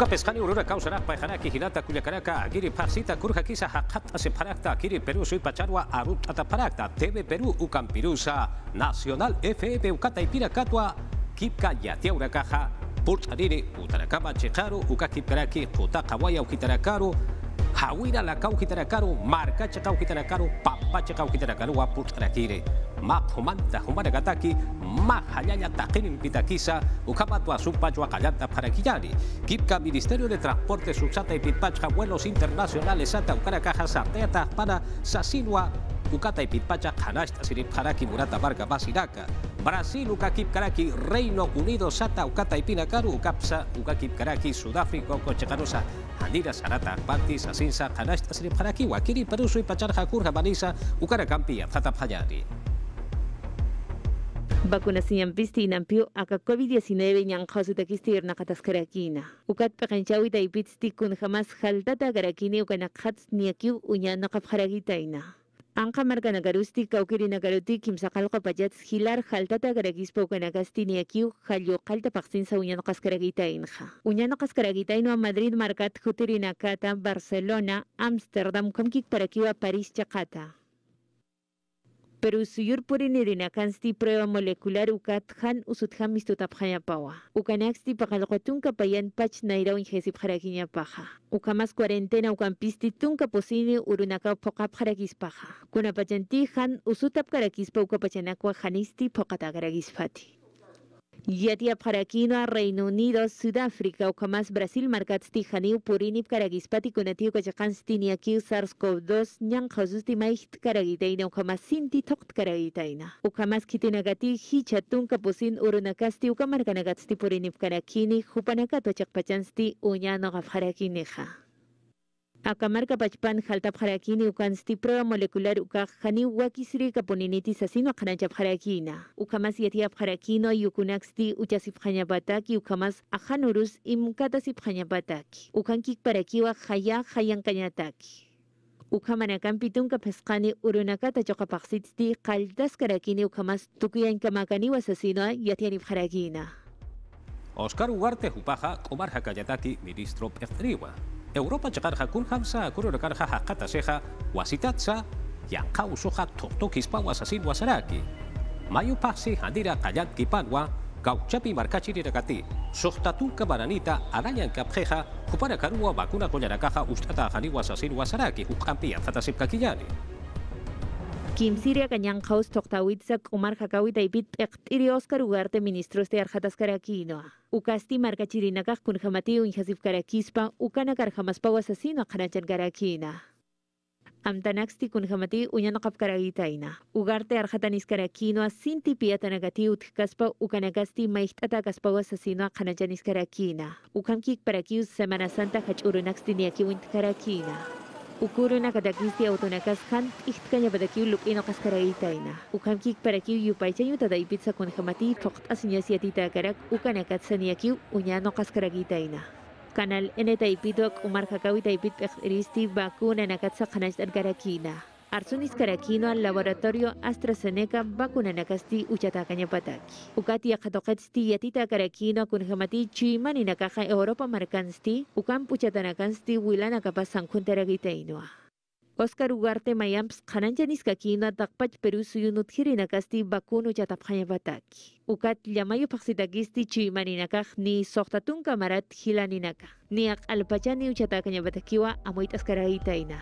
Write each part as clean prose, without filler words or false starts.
Uka pescani urura causará pajanaki hilata cuyacaraka agiri paxita kurja kisa hakat separakta agiri Perú soy pacharwa arut ataparakta TV Perú ukampirusa nacional FEP ukata ipira katwa kipka yatiaura caja purtariri utarakama chekaru uka kipkaraki puta kawaya ukitarakaru hawira la kau kitarakaru marca chekau kitarakaru papa chekau kitarakaru wa purtarakire humanta humana gataki halanya takinin pitakisa ukamatwa sumpachwa kallanta para kiyari kipka Ministerio de Transporte suksata y pitpacha vuelos internacionales sata ukara caja sarteata para sasinwa ukata y pitpacha hanashta sirip haraki murata barca basiraka Brasil ukakip karaki Reino Unido sata ukata y pinakaru ukapsa ukakip karaki Sudáfrica kochekarusa handira sarata partis asinsa hanashta sirip haraki wakiri Perú soy pachar hakur habanisa ukara kampia zata phayari Vacunación pisti nampio aka COVID-19 yang khasu takistir nakataskarakina. Ukat pakanchawi taipitsti kun jamas haltata garakini ukana khats niakiu unya nakapharagitaina. Angka marga nagarusti kaukiri nagaruti kimsakalqa pajats hilar haltata garakispa ukana gasti niakiu halyo qalta paksin sa unya nakaskaragitainha. Unya nakaskaragitaino Madrid markat khutiri nakata Barcelona Amsterdam kamkik parakiwa Paris chakata. Pero suyur purini rinakansti prueba molecular ukat han usuthan mistutapkhaya pawa. Ukanaksti pakalqotun kapayan pach nairaw injesip harakinya paja. Ukamas cuarentena ukampisti tunka posini urunaka pokap harakispaja. Kuna pachanti han usutap karakispa ukapachanakwa hanisti pokata karakispati. Yatia parakino Reino Unido, Sudáfrica, ukamas Brasil markatsti haniu purinip karagispati kunatiu kachakansti niakiu SARS-CoV-2 nyang khasusti maiht karagitaina ukamas sinti tokt karagitaina. Ukamas kitinagati hichatun kapusin urunakasti ukamarkanagatsti purinip karakini hupanakato chakpachansti unyano gafharakineja. Akamarka pachpan haltap harakini ukansti prueba molecular uka hani wakisri kaponiniti sasino khanachap harakina. Ukamas yatiap harakino yukunaksti uchasip hanyabataki ukamas ahanurus imkatasip hanyabataki. Ukankik parakiwa hayan kanyataki. Ukamanakan pitunka pesqani urunakata choqapaqsitsti qaltas karakini ukamas tukuyan kamakani wasasino yatianip harakina. Oscar Ugarte Hupaja Omar Hakayataki ministro Peftriwa Europa chakarja kun hamsa kururakarja hakata seja wasitatsa yang kau soha tokispa wasasin wasaraki mayu paksi handira kayat kipanwa kau capi markachi dirakati sohtatun kabaranita arayan kapjeja kupara karua bakuna kolarakaja ustata hani wasasin wasaraki ukampi afatasip kakiyani Kim Siria kanyang kaus toktawitsak Umar Hakawit aipit ektiri Oscar Ugarte ministros de Arjatas Karakino. Ukasti marka chirinakak kun hamati unhasif karakispa ukana karhamaspa wasasino khanachan karakina. Amtanaksti kun hamati unyanakap karagitaina. Ugarte Arjatanis Karakino sinti piatanagati utkaspa ukanagasti maihtata kaspa wasasino khanachanis karakina. Ukamkik parakius Semana Santa hachurunaksti niakiwint karakina. Ukuru nakadakisti autonakas han ihtkanya badakiu lukino kaskaragitaina. Ukamkik parakiu yupaychayu tadaipitsa kun hamati tokt asinyasiatita karak ukanakatsa niakiu unyano kaskaragitaina. Kanal N taipidok Umar Hakawi taipit pekristi vacuna nakatsa khanachtan karakina. Arsunis karakino al laboratorio AstraZeneca vacuna nakasti uchatakanya pataki. Ukati akatokatsti yatita karakino kun hamati chimani nakaja Europa markansti ukam puchatanakansti wilana kapasan kuntaragitainoa. Oscar Ugarte Mayamps khananchanis kakino takpach Perú suyunut hirinakasti vacuna uchatapkhaya pataki. Ukat llamayo paksitakisti chimani nakaj ni sohtatun kamarat hilaninaka. Ni ak alpachani uchatakanya patakiwa amoit askaragitaina.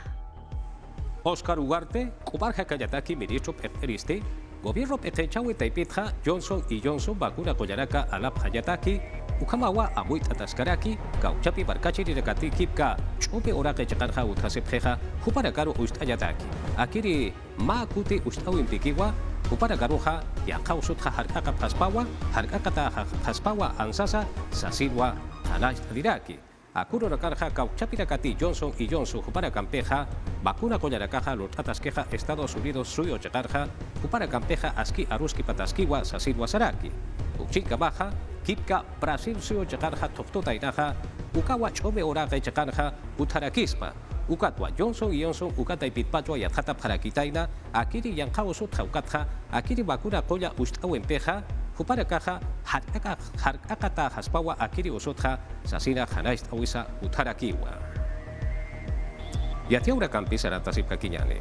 Oscar Ugarte, Kumar Hakayataki, ministro Peftristi, gobierno Petenchawi Taipitja, Johnson y Johnson, vacuna Koyaraka, Alap Hayataki, Ukamawa, Amuit Ataskaraki, Gauchapi Barkachi Direkati, Kipka, Chupe Orake Chakarja, Utasepjeja, Huparakaru Ustayataki, Akiri, Makuti Ustawin Pikiwa, Uparakaruja, Yakausut Harkaka Paspawa, Harkakata Paspawa, Ansasa, Sasilwa, Hanash Diraki. Akuro rakarja Kauchapirakati Johnson y Johnson Jupara Campeja, vacuna Coyaracaja, Lotatasqueja, Estados Unidos, Suyo Chakarja, Jupara Campeja, Aski Aruski Pataskiwa, Sasilwa Saraki, Uchinka Baja, Kipka, Brasil, Suyo Chakarja, Toftota Iraja, Ukawa Chome Oraga Chakarja, Utarakispa, Ukatwa Johnson y Johnson, Ukata y Pitpacho y Adjata Parakitaina, Akiri Yankao Sut Jaukatja, Akiri vacuna Koya Ustawempeja, hupara kaha harkakata haspawa akiri usotha sasina hanais awisa utarakiwa. Yatia ura kampi sarata sipkakinyani.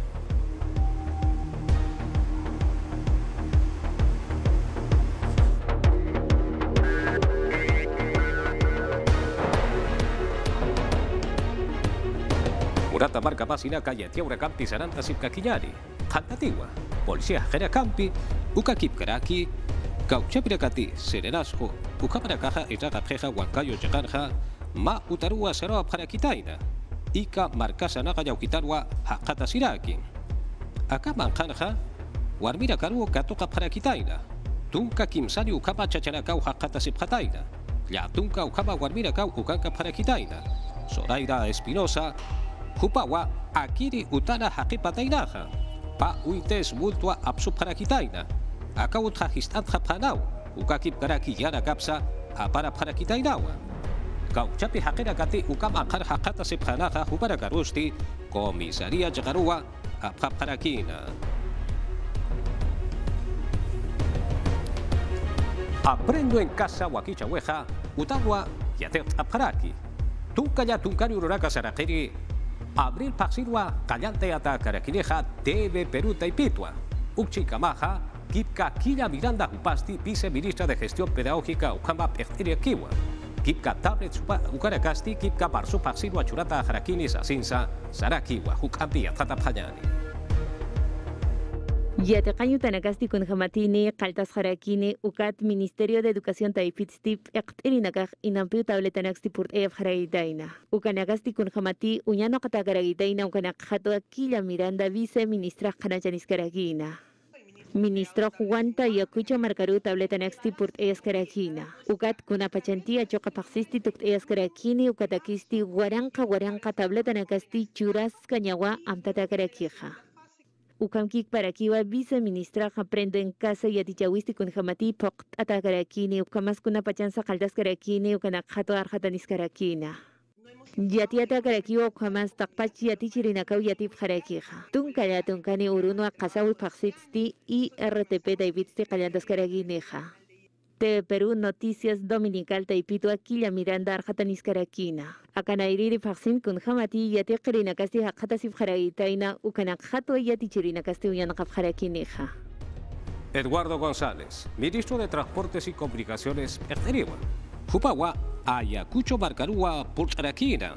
Murata marca pasina calle Tiaura Campi Saranta Sipkakinyani, Hantatiwa, Policía Jera Campi, Ukakip Karaki, Cauchapirakati, Serenasco, Ukaparakaja y Ragapreja, Huancayo Chaganja, Ma Utarua Seroa Parakitaina, Ika Marcasa Naga Yaukitarwa, Hakata Siraki. Acá Manjanja, Warmira Karu Katoka Parakitaina, Tunka Kimsari Ukapa Chachanakau Hakata Sipkataina, Ya Tunka Ukapa Warmira Kau Ukanka Parakitaina, Soraira Espinosa, Hupawa akiri utana hakipatainaja, pa uites multua absu parakitaina, akaut hajistat hapanau, ukakip karaki yara kapsa, apara parakitainawa. Kauchapi hakera kati ukam akar hakata sepanaja hupara karusti, komisaria jagarua, parakina. Aprendo en casa wakicha weja, utawa yatet aparaki. Tunka ya tunkari ururaka sarakiri, Abril Paxirwa, Callante Ata Caraquineja, TV Perú Taipitua. Uchicamaja, Kipka Killa Miranda Upasti, viceministra de Gestión Pedagógica Ukama Pechteria Kiwa. Kipka Tablet Ucaracasti, Kipka Barsu Paxirwa Churata Jarakini Sasinsa, Sarakiwa, Ukambia Tata Payani. Yataqañu tanakasti kun jamatini, qaltas jarakini, ukat Ministerio de Educación taipitstip, iqtirinakaj inampiu tabletanaksti purt ef jaragitaina. Ukanakasti kun jamati, uñano katakaragitaina, ukanakjato Killa Miranda, viceministra janachaniskaragina. Ministro Juanta Yakucho Marcaru tabletanaksti purt eskaragina. Ukat kunapachantia chokapaxisti tukt eskarakini, ukatakisti, waranka tabletanakasti churas kañawa amtatakaragija. Ukamkik parakiwa viceministra aprendo en casa y atichawisti kun jamati pokt atakarakini ukamas kuna pachansa kaldas karakini ukanakhato arhatanis karakina. Yati atakarakiwa ukamas takpach yati chirinakau yati parakija. Tunkaya tunkani uruno akasawi paksitsti y RTP taivitsti kalyandas karakineja. TV Perú Noticias Dominical Taipito Killa Miranda Arjatanis Karakina. Akanairiri Faksin kun Hamati Yati Kirinakasti Hakatasif Haragitaina Ukanakhato Yati Chirinakasti Uyanakafharakineja. Eduardo González, ministro de Transportes y Comunicaciones, Erteriwa. Jupawa, Ayacucho Marcarua, Pulsarakina.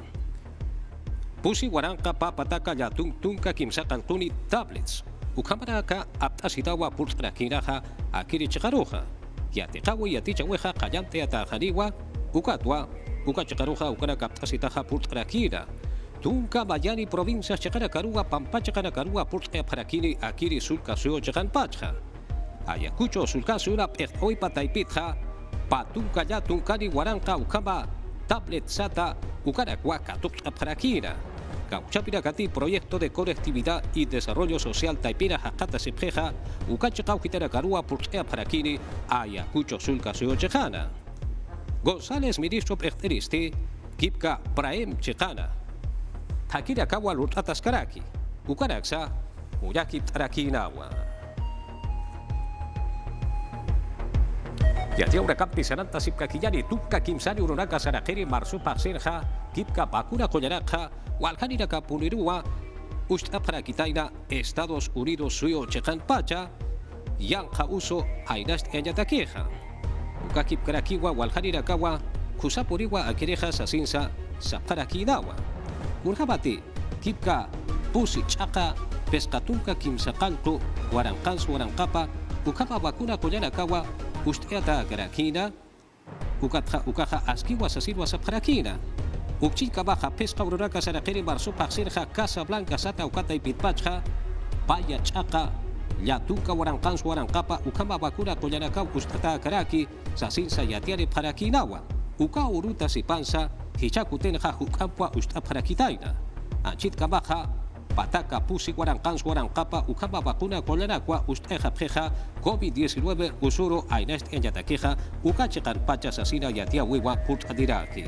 Pusi Waranka Papataka Yatung Tunka Kimsakantuni Tablets. Ukamaraka Aptasitawa Pulsarakinaja, Akiri Chikaruja. Yatikawi Yatichaweja, Callante Atajariwa, Ukatwa, Ukachikaruja, Ukanakaptasitaja Pulsarakina. Tunka Bayani provincia Chakarakarua, Pampachakarakarua, Pulsaparakini, Akiri Sulcasio Chakanpacha. Ayacucho Sulcasura, Hoy Pataipitja, Patunka ya Tunkani Waranka, Ukama, Tablet Sata, Ukaracuaca, Tuxaparakina. Cauchapirakati, proyecto de conectividad y desarrollo social Taipira Hakata Sepjeja, Ukachakau Kitarakarua, Pulsaparakini, Ayacucho Sulcasio Chejana. González, ministro Pechteristi, Kipka Praem Chejana. Hakira Kawa Lutatas Karaki, Ukaraxa, Uyakip Tarakinawa. Yatia ura kampi sananta sipkakiyani tukka kimsani urunaka sarakiri marsupa serja kipka bakura koyaranja walhaniraka punirua ustaparakitaina Estados Unidos suyo chejan pacha yanja uso ainast enyatakeja uka kipkarakiwa walhanirakawa kusapuriwa akireja sasinsa saparakidawa urjabati kipka pusi chaka pescatunka kimsakantu warankans warankapa ukapa bakuna koyarakawa Usteata Karakina, Ukaja Askiwa Sasirwa Saprakina, Ukchika Baja Pesca Uraka Sarakeri Marsupa Serja Casa Blanca Sata Ukata y Pitpacha, Paya Chaka, Yatuka Warankans Warankapa, Ukama Bakura Koyanaka Ustata Karaki, Sasinsa Yatiare Parakinawa, Uka Uruta Sipansa, Hichakutenja Ukampua Ustaparakitaina, Anchitka Baja, Pataka Pusi Warankans Warankapa, Ukama Bakuna Koyanakwa, Usteja Preja, COVID-19 Usuro Ainest Enyatakeja, Ukachekan Pacha Sasina Yatia Wiwa Put Adiraki.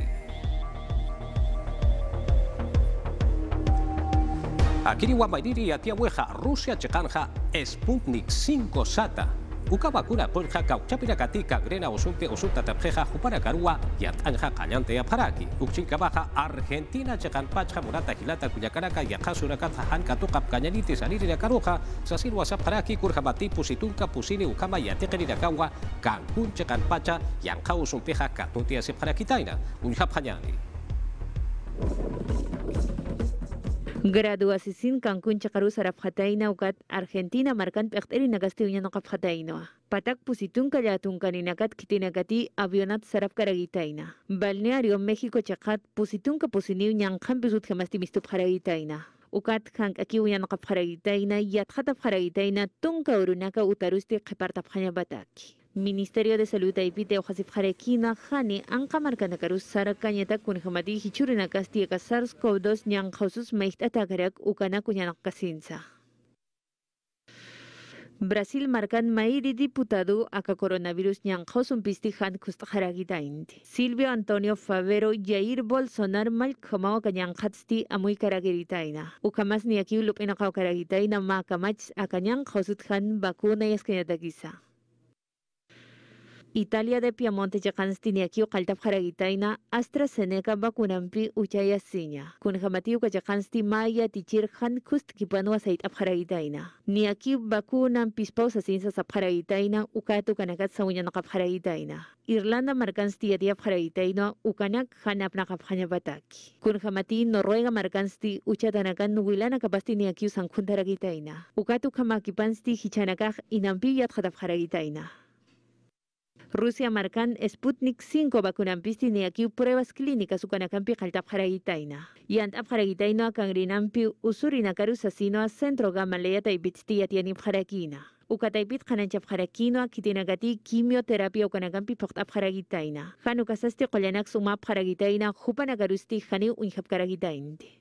Akiri Wamairiri Yatia Weja, Rusia Chekanja, Sputnik 5 Sata, Uka vacuna polja cauchapira katika grena osunpe osunta tapjeja jupara karua y atanja callante y aparaki. Ukchinka baja Argentina chekan pacha murata gilata cuyacaraka y ajasura kata hanka tukap cañaniti saliri de caruja sasir wasap haraki kurjabati pusitunka pusini ukama y atekeri de kawa Cancún chekan pacha y anja osunpeja katuntia se parakitaina unjapanyani. Graduasisin Cancún chakaru sarapjataina ukat Argentina markan pekteri nagasti unyano kapjataino. Patak pusitun kalyatun kaninakat kitinakati avionat sarap karagitaina. Balneario México chakat pusitun ka pusini unyang kampisut jamasti mistup karagitaina. Ukat hank aki unyano kapjaragitaina yatjatap karagitaina tunka urunaka utarusti kepartap bataki. Ministerio de Salud Aipite Ojasif Jarequina Jani Anka Marcanacarus Sara Cañeta Kunjamati Hichurina Castilla SARS-CoV-2 Nyan Jausus Meichtatacarak Ukana Kunyanak Kasinsa. Brasil marcan mairi diputado aka coronavirus Nyan Jausun Pistijan Kustjaragitainti. Silvio Antonio Favero Jair Bolsonaro Malcomao Kanyan Hatsti Amuy Karagiritaina. Ukamas ni aquí Lupinakao Karagitaina Makamach Akanyan Jausutjan Bakuna Yaskanyatagisa. Italia de Piemonte Jacanstiniaki Kaltap Haragitaina AstraZeneca vacunampi Uchaya Siña. Kunjamatiu Kajacansti Maya Tichir Han Kust Kipanua Sait Abharagitaina. Niaki vacunam Pispausa Sinsa Abharagitaina Ukatu Kanakat Saunyanakap Haragitaina. Irlanda Marcansti Atiap Haragitaina Ukanak Hanapnak Abhanyabataki. Kunjamati Noruega Marcansti Uchatanakan Nubilana Kapastiniaki Sankuntaragitaina. Ukatu Kamakipansti Hichanakaj Inampi Yatjatap Haragitaina. Rusia marcan Sputnik 5 vacunampisti ni aquí pruebas clínicas ukanacampi jaltap jaragitaina. Yant abjaragitaina kangrinampi usurinakaru asino a centro gama leyata ibitsti atianip jarakina. Ukataipit kananchap jarakino kitinagati quimioterapia ukanacampi pokt abjaragitaina. Hanukasasti qolanak sumap jaragitaina jupanagarusti hani unjap karagitainti.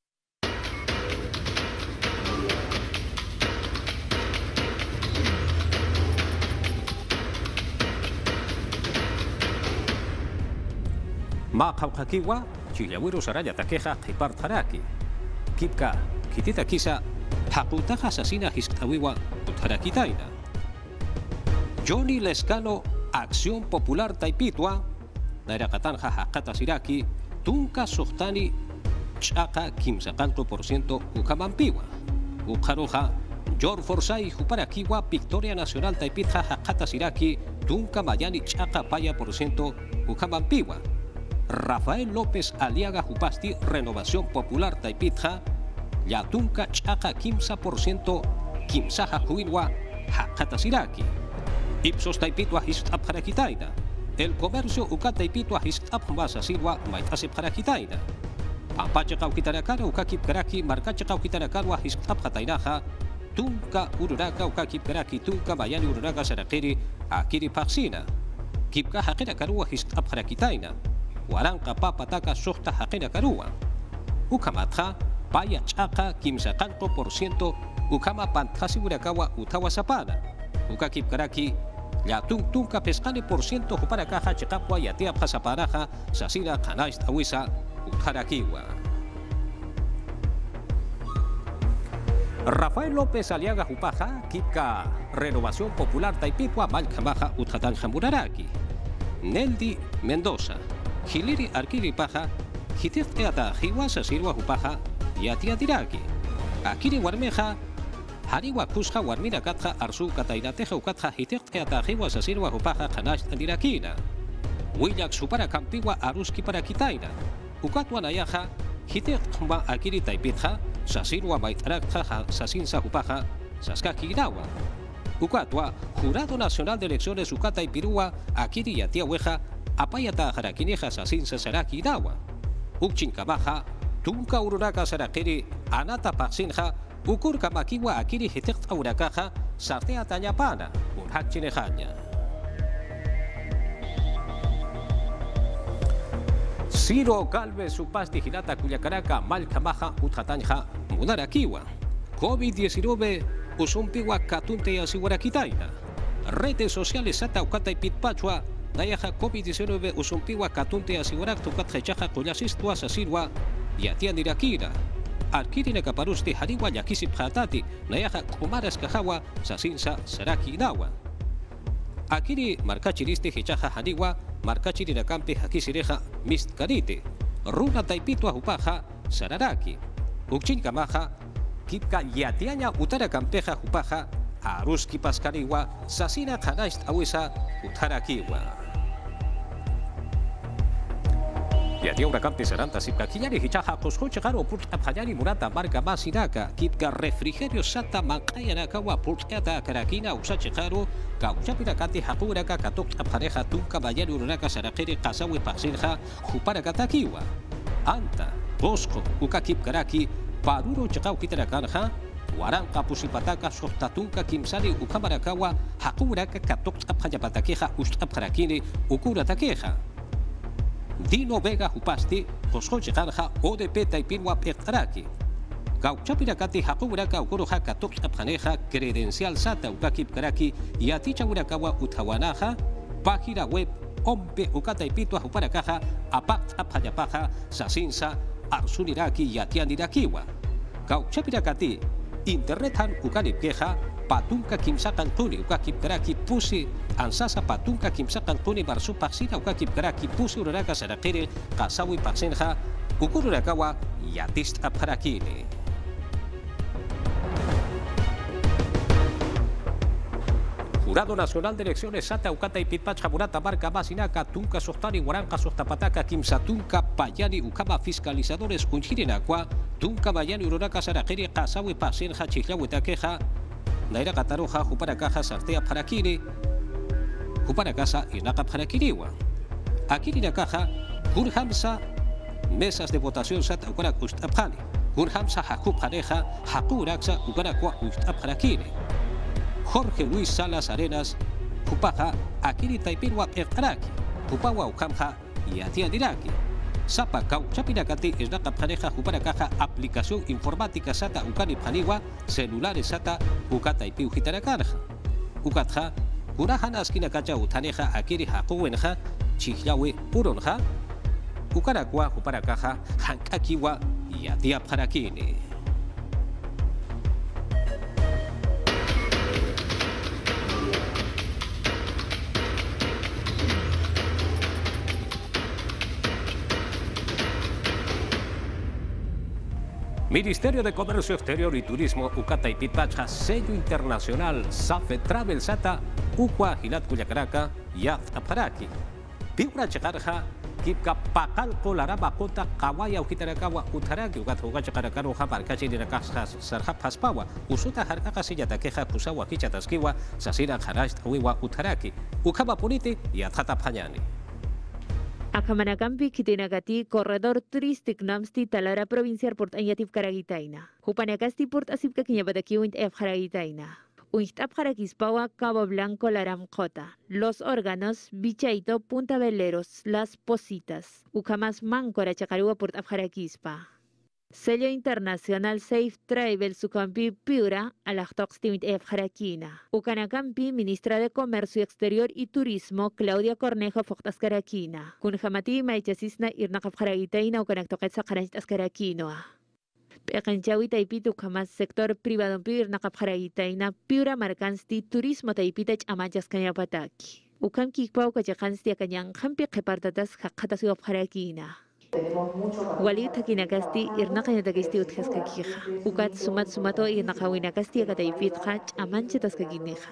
Ma Kaukakiwa, Chilawiru Saraya Takeja, Hipar Taraki. Kipka, Kitita Kisa, Hakutaja Asesina Hiskawiwa, Utarakitaina. Johnny Lescano, Acción Popular Taipitua, Nairakatanja Hakata Siraki, Tunka Sohtani, Chaka 15% Ukamampiwa. Ukaroja, George Forsay, Juparakiwa, Victoria Nacional Taipitja Hakata Siraki, Tunka Mayani Chaka Paya % Ukamampiwa. Rafael López Aliaga Jupasti, Renovación Popular Taipitja, Yatunka Chaka 15%, Kimsaja Huilwa, Hakata Siraki. Ipsos Taipitwa Histap Harakitaina. El comercio Ukataipitwa Histap Masasilwa, Maitase Harakitaina. Ampacha Kaukitarakara, Ukakip Karaki, Marcacha Kaukitarakara, Histap Hatainaja, Tunka Ururaka, Ukakip Karaki, Tunka Mayani Ururaka Sarakiri, Akiri Paxina. Kipka Hakira Karua Histap Harakitaina. Waranka papataka sohta hakena karua. Ukamatha paya chaka 15% ukama pantasi burakawa utawa sapana. Ukakip karaki ya tunka pescane % para caja chekapwa ya tia pasaparaja sasira kanais tawisa utarakiwa. Rafael López Aliaga Jupaja, Kipka Renovación Popular Taipipua, Malcamaja Utkatan Jamburaraki. Neldi Mendoza. Hiliri Arkiri Paja, Hitet Eata, Hiwasa Sirwa Hupaja, Yatia Tiraki. Akiri Warmeja, Hariwa Kusha Warmira Katja, Arsu Katainateja Ukatja, Hitet Eata, Hiwasa Sirwa Hupaja, Hanash Andirakina. Willac Supara Campiwa Aruski para Kitaina. Ukatwa Nayaja, Hitet Humba Akiri Taipitja, Sasirwa Baitarakja, Sasinsa Hupaja, Saskaki Irawa. Ukatwa, Jurado Nacional de Elecciones Ukata y Pirúa, Akiri Yatia Weja, Apayata Harakineja Sasinsa Saraki Dawa. Ukchinkabaja, Tunka Ururaka Sarakiri, Anata Paxinja, Ukurka Makiwa Akiri Hitek Aurakaja, Sartea Tañapana, Urhachinejaña. Ciro Galvez Supasti Hirata Cuyacaraka, Malcamaja, Utjatanja, Mudarakiwa. COVID-19, Usumpiwa Katunte y Asiguarakitaina. Redes sociales Sata Ukata y Pitpachua. Nayaja COVID-19 usumpiwa katunte asigurak tukat hechaja kulasistua sasirwa yatian irakira. Arkirina kaparusti hariwa yakisip hatati nayaja kumaras kahawa sasinsa saraki dawa. Akiri markachiriste hichaja haniwa, markachirina campe hakisireja mistkarite. Runa taipito ahupaja sararaki. Ukchin kamaja, kipka yatiaña utara campeja hupaja, aruski paskariwa, sasina kanast awisa utarakiwa. Yatia una campe saranta sipka kiñari hichaja coscoche garo purt abhayari murata marca masinaka, kipka refrigerio sata mankayanakawa purt ata karakina usache garo, Kauchapira kati hapuraka katok abhareja tunka bayari urunaka sarakere kasawe pasinja jupara katakiwa. Anta, Bosco, ukakip karaki, paruro chakau kitarakanja, waranka pusipataka sotatunka kimsari ukamarakawa, hakuraka katok abhayapatakeja ustabharakine ukura takeja. Dino Vega Jupasti, Joscoche Ganja, ODP Taipinwa Pektaraki. Kauchapirakati Hakuraka Ukuruja Katok Abhaneja, credencial Sata Ukakip Karaki, y Aticha Urakawa Utawanaja, página web Ompe Ukataipito Ajuparakaja, Apak Abhayapaja, Sasinsa, Arsuniraki y Atianirakiwa. Kauchapirakati, Internetan Ukanipkeja, Patunka Kimsakan Tuni Ukakip Karaki Pusi, Ansasa Patunka Kimsakan Tuni Barsu Paxina Ukakip Karaki Pusi Uraka Sarakere, Kasawi Paxenja, Ukururakawa y Atist Abharakini. Jurado Nacional de Elecciones Sata Ukata y Pitpacha Murata Marca Masinaka Tunka Sohtani Waranka Sohtapataka Kimsa Tunka Payani Ukama Fiscalizadores Unchirinakwa Tunka Mayani Ururaka Sarakiri Kasawi Pasenja Chihlawi Takeja Naira Kataroja Juparakaja Sartea Parakini Juparakasa Inaka Parakiriwa Akiri Nakaja Gurhamsa Mesas de votación Sata Ukarak Ustabhani Gurhamsa Hakub Pareja Hakuraksa Ukarakwa Ustabharakini Jorge Luis Salas Arenas, Pupaja, Akiri Taipinwa Ertaraki, Pupawa Ukamja y Atiandiraki. Sapa Kau Chapinakati es la pareja Juparakaja, aplicación informática Sata Ukani Paniwa, celulares Sata Ukata y Piu Hitarakarja. Ukatja, Urahan Askina Kacha Utaneja, Akiri Hakuwenja, Chihlawe Uronja, Ukarakwa Juparakaja, Hankakiwa y Atia Parakini. Ministerio de Comercio Exterior y Turismo Ukata y Pitpacha, sello internacional Safe Travel Sata, Ukwa Hilat Cuyacaraka, Yat Aparaki. Piura Chakarja, Kipka Pakalko Laraba Kota, Kawaya Ukitarakawa, Utaraki, Ugathuga Chakarakaro, Haparkachi Nakajas, Sarhap Haspawa, Usuta Harkaka Sillatakeja, Pusawa Kichataskiwa, Sasira Harasht Uiwa Utaraki, Ukaba Puniti y Atata Panyani. Akamanakampi kitinagati corredor turístico namsti talara provincial port anyatif karagitaina. Hupanakasti port asipka kinyabadaki uint ef karagitaina. Uint ap karagispawa Cabo Blanco laram kota. Los órganos, Bichaito, Punta Veleros, Las Positas. Ukamas mancora chakarua port ap karagispa. Sello internacional Safe Travel Sukampi Piura Alachtoxtimit F. Jarakina. Ukanakampi, ministra de Comercio Exterior y Turismo Claudia Cornejo Foxtas Karakina. Kunjamati Maichasisna Irnakaf Jaragitaina Ukanaktoquetza Karanchas Karakinoa. Pekanchawi Taipitu Kamas sector privado Irnakaf Jaragitaina Piura Marcansti Turismo Taipitach Amanchas Kanyapataki. Ukam Kikpau Kachakansti Akanyang Hampi Kepartatas Hakatasi of Jarakina. Wali takinakasti irnaqañatakisti utjaskakija. Ukat sumato irnaqawinakasti akataipitja amanchataskakineja.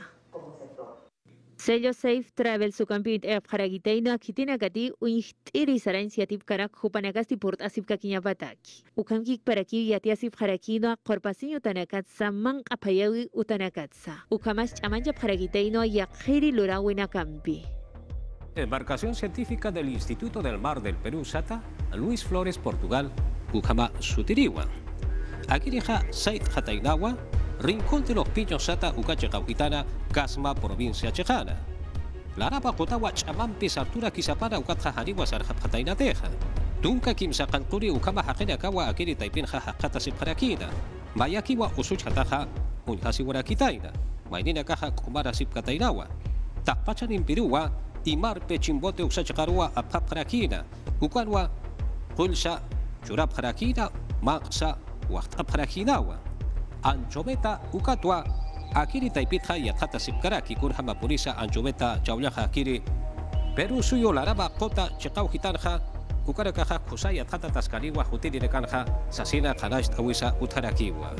Sello Safe Travel Sukampit F. Jaragitaina kitinakati uñihtiri saranciatip karak hupanakasti port asip kakiñapataki. Ukamkik paraki yatiasip jarakino korpasiño tanakatsa mank apayawi utanakatsa. Ukamash amanchap jaragitaino yakjiri lurawinakampi. Embarcación científica del Instituto del Mar del Perú, Sata, Luis Flores, Portugal, Ukama Sutiriwa. Akirija Said Jatainawa, Rincón de los Piños, Sata, Ucache Cauquitana, Casma, provincia chejana. Laraba Cotawa, Chamampi, Sartura, Quisapara, Ucatja Janiwa, Sarjap Jatainateja. Tunca Kimsa Cancuri, Ukama Jajena Kawa, Akiri Taipinja, Jata Sipjarakina. Mayakiwa, Usuchataja, Unjasiwarakitaina. Mainina Caja, Kumara Sipkatainawa. Tapachan Impirua, Imar Pechimbote Uxachakarua a Paprakina, Ukanwa, Pulsa, Churaprakina, Maxa, Wachtaprakinawa, Anchometa, Ukatua, Akiri taipitha yathata sipkaraki kurhama purisa anchubeta chawlaja akiri Peru suyo laraba kota chikau hitarja ukarakaja kusaya yathata taskariwa hutiri nekanja sasina kanash tawisa utharakiwa.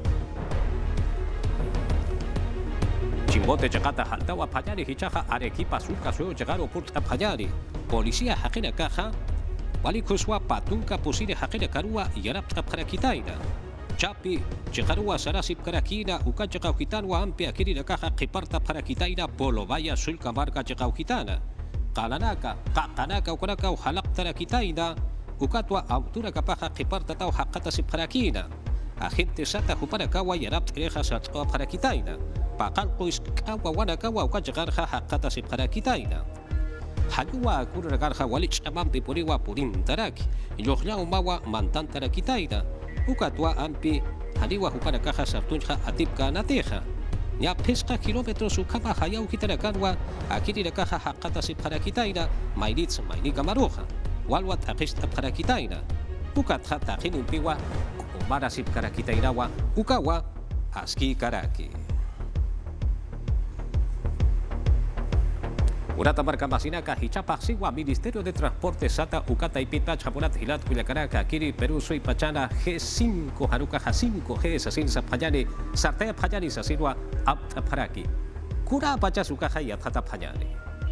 Chimbote chakata haltawa payari hichaja arequipa suka suyo chegaro purta payari. Policía hajena caja wali kuswa patunka pusire hajena karua yarapta parakitaina. Chapi chegarua sarasip karakina uka chegau hitanwa ampe akiri na caja kiparta parakitaina polo vaya sulka marca chegau hitana. Kalanaka, kakanaka ukaraka uhalak tarakitaina ukatwa autura kapaja kiparta tau hakata sip karakina. Agente sata huparakawa yarap tereja satwa parakitaina. Pakalko iskawa wanakawa ukachagarja hakata sip karakitaina. Hayua kurragarja walich amampi puriwa purin taraki. Yohya umawa mantan tarakitaina. Ukatwa ampi haliwa huparakaja sartunja atipka nateja. Ya pesca kilómetros ukama hayau kitarakanwa akiri nakaja hakata sip karakitaina mailitz mainika maruja. Walwat akista karakitaina. Ukatja tajin impiwa kumara sip karakitainawa ukawa aski karaki. Urata marca Masinaka Hichapaxiwa Ministerio de Transporte Sata Ukata y Pita Chapunat Hilat Culiacanaca Kiri Perú Soy Pachana G5 Haruka H5 G Sasin Sapayani Sartea Payani Sasirwa Apta Paraki Kura Pacha Sukaja y Atata Payani.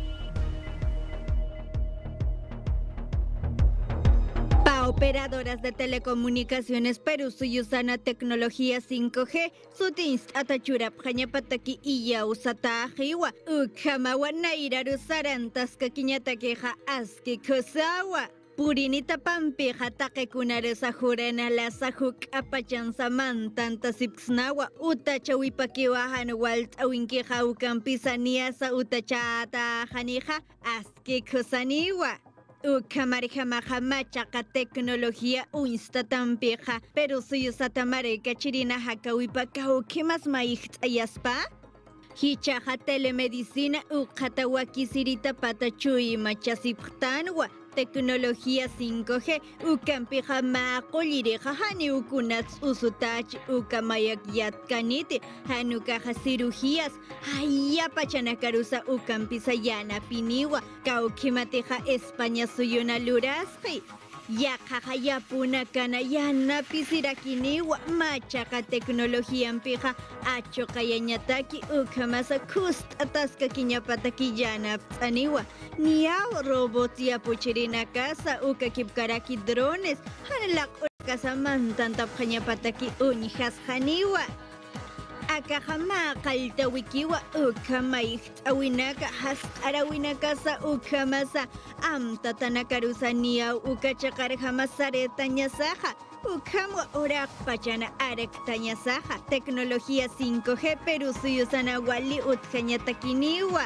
Operadoras de telecomunicaciones Perú Suyusana tecnología 5G, Sutinst Atachurap Jañapataki y Yausata Jiwa, Ukamawa Nairaru Sarantas Kakiñatakeja Aski Kosawa. Purinita pampeja takekunaresa jurena la sahuk apachansaman tanta sipsnawa utachawipakiwahan walt awinkeja ukampisaniasa utachata janija aski kosaniwa. Ukamarjamajamachaca tecnología uinstatampeja, pero suyo satamareka chirina hakawipa kimas maixtayaspa. Hichaja telemedicina ukatawakisirita patachui machasiptanwa. Tecnología 5G ukampeja maaqollireja hani ukunats usutach ukamayak yatkaniti hanukaja cirugías haya pachanakarusa ukampisa yana piniwa kaukimateja España suyuna lurasqi yaqaja yapuna kana yana pisirakiniwa machaqa tecnologíampeja achoqayañataki ukamasa kust ataska kiñapataki yana p'aniwa niaw robots yapuchirina casa ukakipkaraki drones hanlaq urkasamantanta p'añapataki uñijas haniwa akajama qaltawikiwa ukamaixt'awinaka hasq'arawinakasa ukamasa amtatanakarusa niaw ukachaqarjamasaretñasaja ukamwa uraq pachana arektañasaja tecnología 5G Perú suyusana wali utjañatakiniwa.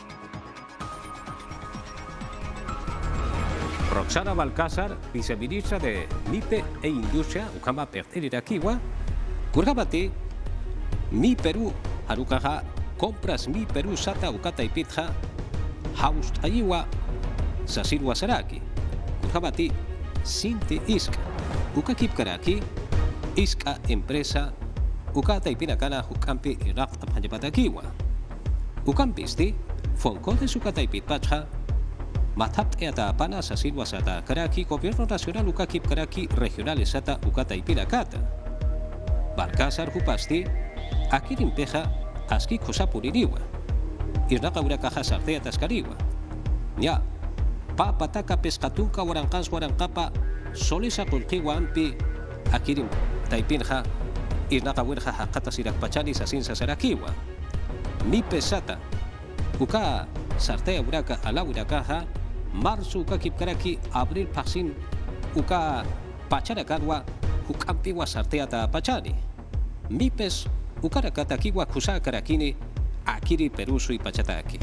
Roxana Balcázar, viceministra de MIPE e Industria, Ukama Perterirakiwa, Kurgabati, Mi Perú, Harukaja, Compras Mi Perú Sata Ukata y Pitja, Haust Ayiwa, Sasirwa Saraki, Kurgabati, Sinti Iska, Ukakipkaraki, Iska Empresa, Ukata y Pinakana, Ukampi y Rafta Panyapatakiwa, Ukampisti, Foncode Sukata y Pitpacha, Matap Eata Pana Sasirwa Sata Karaki, Gobierno Nacional Ukakip Karaki, Regionales Sata Ukata y Pinakata, Balcázar Hupasti, Akirimpeja, Aski Kosapuririwa, Irnaka Urakaja Sartea Taskariwa, Nya, Papataka Pescatunka Warankans Warankapa, Solisa Kulkiwa Ampi, Akirim Taipinja, Irnaka Wirja Hakata Sirakpachani Sasin Sasarakiwa, Mi Pesata, Uka Sartea Uraka Alawirakaja, Marzo Uka Kipkaraki, Abril Pasin, Uka Pacharakarwa, Ukampiwa Sartea Pachani, Mipes Ukarakatakiwa Kusa Karakini, Akiri Perusu y Pachataki.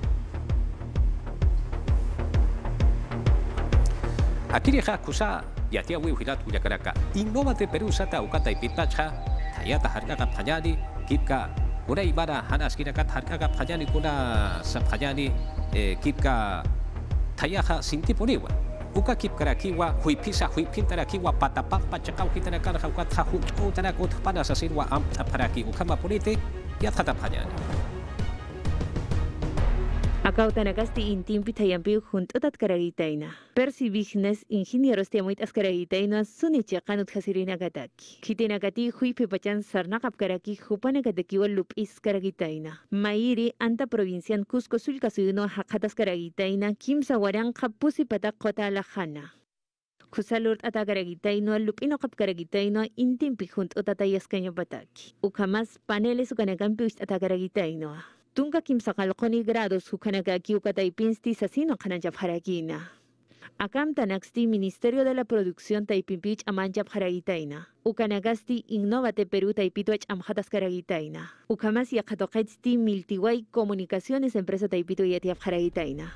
Akiri Hakusa, Yatia Wihilat Uyakaraka, Innovate Perú Sata Ukata y Pitpacha, Tayata Harkaka Payani, Kipka, Una Ibara Hanaskirakat Harkaka Payani Kuna Sapayani, Kipka Tayaha Sintipuniwa. Uka Kipkarakiwa, Huipisa, Huipintarakiwa, Patapampa, Chakau Kitanakarha, Ukatha, Utarakut, Panasasirwa, Amta Paraki, Ukama Punite, yatjata panyani. Akautanakasti intimpi tayampiu juntotat karagitaina. Persibignes ingenieros tiamuit askaragitaina sunichakanut hasirinakataki. Kitinakati huipi pachan sarnakap karaki hupanakataki walup is karagitaina. Mairi anta provincian Cusco sulkasuyuno hakatas karagitaina kimsa warang kapusi patak kota alajana. Kusalurt atakaragitaino lupino kapkaragitaino intimpi juntotatayas kanyapataki. Ukamas paneles ukanakampius atakaragitaino. Tunka kimsakalqoni grados hukanagaki ukataipinsti sasino kananjap harakina. Akam tanaksti Ministerio de la Producción taipimpich amanjap haragitaina. Ukanagasti Innovate Perú taipituach amjatas karagitaina. Ukamas yakatoqetsti Miltiway Comunicaciones Empresa taipito yatiap haragitaina.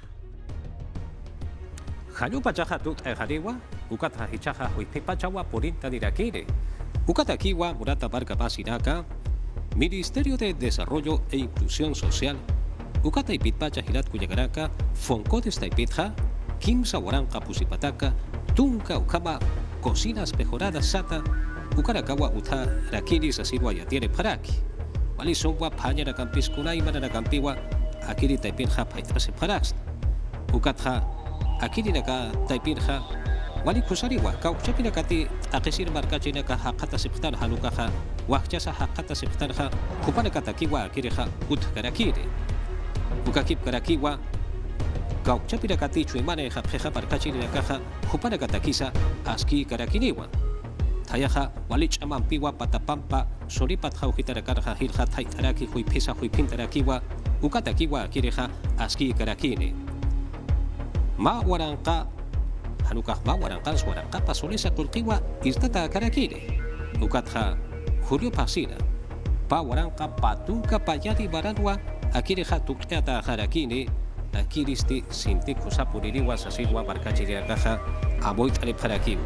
Halupa chaja tut ejariwa, ukata hichaja huipipachawa porinta dirakire. Ukatakiwa murata barca pasinaka. Ministerio de Desarrollo e Inclusión Social, Ukata Ipitpacha Hilat Cuyagaraka, Foncodes Taipitja, Kimsa Waranka Pusipataka, Tunka Ukama, Cocinas Mejoradas Sata, Ukarakawa Uta, Rakiri Sasirwa Yatiere Paraki, Walisongwa Panyara Campis Kunai Mananakampiwa, Akiri Taipinja Paitase Parax, Ukatja, Akiri Naka Taipinja, Wali kusariwa, kau chapinakati akesir markachina ka hakata septan hanukaha, wahjasa hakata septanha, kupanakatakiwa kiriha ut karakiri. Ukakip karakiwa, kau chapinakati chuimane hapjeha markachina kaha, kupanakatakisa aski karakiniwa. Tayaha, walich amampiwa patapampa, soripat haukitarakarha hilha taitaraki huipisa huipintarakiwa, ukatakiwa kiriha aski karakini. Ma waranka Hanukah mawarankan suaranka pasolesa kultiwa irtata karakire. Ukatha Julio Pasina. Pawaranka patuka payati baranwa akire hatukata harakine. Akiristi sintik kusapuririwa sasirwa barkachiria kaha aboit alip harakiwa.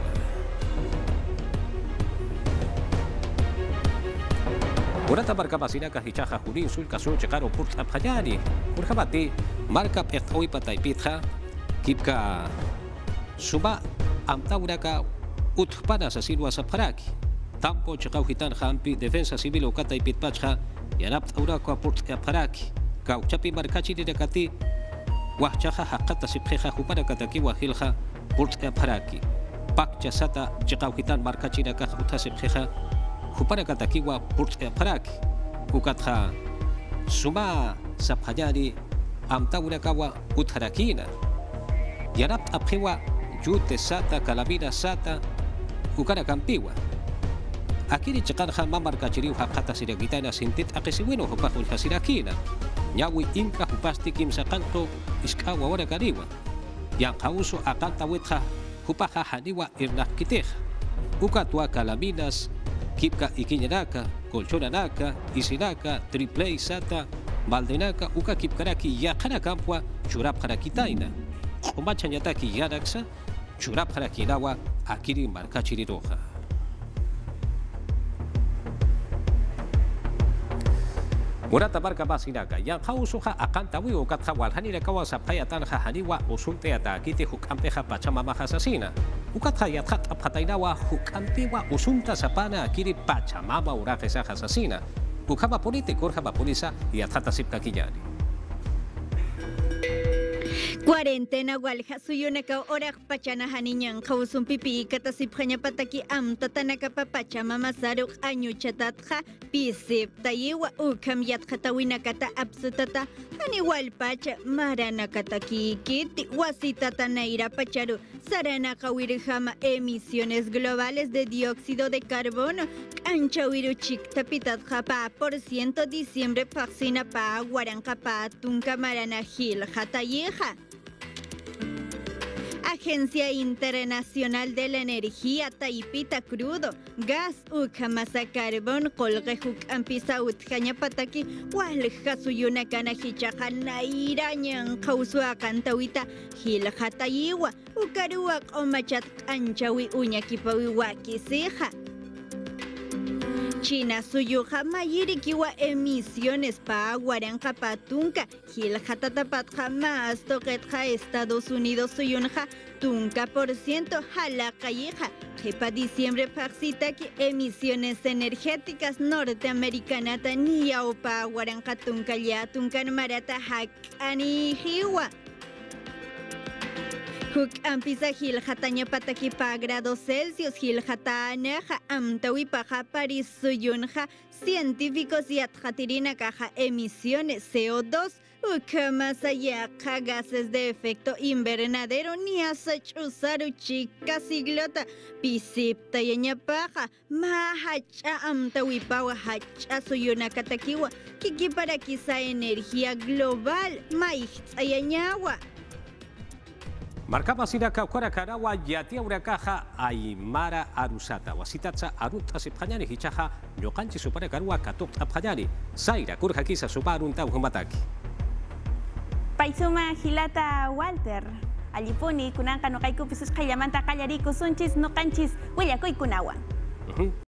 Urata barka pasina kahichaha Julin sul kaso chekaro purta payani. Urhabati marka pertoi pataipitha kipka Suba amtauraka utpana sasirwa saparaki. Tampo chakauhitan hampi defensa civil ukata ipitpachha yanap tauraka port paraki. Kau chapi markachi direkati wahchaha hakata sipjeha hupana kataki wahilha port paraki. Pak chasata chakauhitan markachi nakah utasipjeha hupana kataki wa port paraki. Ukatha suma saphayani amtauraka wa utharakina. Yanap apjewa Yute sata, calamina sata, ukara campiwa. Akiri chakarja mamar kachiriu hakata siragitana sintit akesiwino hupahul hasirakina. Nyawi inka hupasti kim sakanto iskawa ora kariwa. Yang kauso akanta wetha hupaha haniwa irnakiteja. Ukatua calaminas, kipka ikiñanaka, colchonanaka, isinaka, triplei sata, maldenaka, uka kipkaraki yakana kampua, churap harakitaina. Kumacha nyataki yanaksa, churap harakinawa akiri markachiri roja. Murata barka basinaka, yang hausuha akanta wiu katha walhanira kawa sapayatan haniwa usulte atakiti hukampeha pachamama hasasina. Ukatha yathat apatainawa hukampiwa usunta sapana akiri pachamama urafesa hasasina. Ukama polite kurhaba polisa yathata sipkakiyani. Cuarentena walja suyunaka orak pachana haniñan kausun pipi katasipjaña pataki tatanaka papacha mamasaruk añuchatatja pisip tayiwa ukam yatjatawinakata absutata haniwal pacha maranakataki kiti wasitata naira pacharu saranaka wirjama emisiones globales de dióxido de carbono anchawiru chiktapitatja pa % diciembre paxina pa guaranca pa tunka marana gil jatayeja. Agencia Internacional de la Energía Taipita Crudo, Gas Ukamasa Carbón, Colgehuk Ampisa Utjaña Pataki, Walja Suyuna Kanahichaja Nairañan, Kausua Cantauita, Gilhatayiwa, Ukaruak Omachat Anchawi Uñakipawi Waki Seja. China suyuja mayirikiwa emisiones pa guaranca patunca Gilja tatapatja más toquetja Estados Unidos suyunja tunca por ciento jalaca hija jepa diciembre paxita que emisiones energéticas norteamericanas ni pa guaranca tunca ya tuncan marata hakani jiwa Huk ampisa Gilja pataki pa grados Celsius Gilja neja amtawi paja Paris suyunja científicos y atjatirina caja emisiones CO2 más allá gases de efecto invernadero ni asachusaru chica siglota pisipta yaña paja mahacha amtawi pawa hacha suyuna katakiwa kiki para quizá energía global maihtayañawa Marcaba siraka Kuarakarawa yatia urakaja Aymara Arusata wasitatsa arut asipanyani hichaja nyokanchi supara karua katuk apanyani Zaira kurjakisa suparunta uhumataki Paisuma Hilata Walter Alipuni kunanka no kaiku pisus kayamanta kallariko sunchis no kanchis huyakoy kunawan